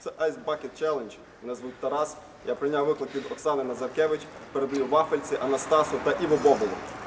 Це Ice Bucket Challenge. Мене звуть Тарас. Я прийняв виклик від Оксани Назаркевич. Передаю вафельці, Анастасу та Іво Боболу.